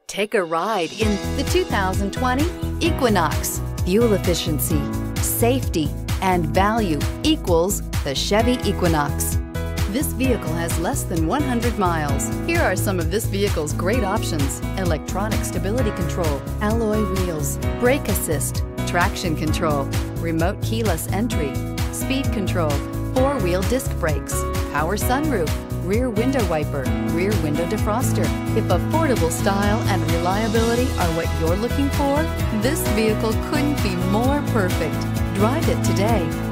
Take a ride in the 2020 Equinox. Fuel efficiency, safety, and value equals the Chevy Equinox. This vehicle has less than 100 miles. Here are some of this vehicle's great options: electronic stability control, alloy wheels, brake assist, traction control, remote keyless entry, speed control, four-wheel disc brakes, power sunroof, rear window wiper, rear window defroster. If affordable style and reliability are what you're looking for, this vehicle couldn't be more perfect. Drive it today.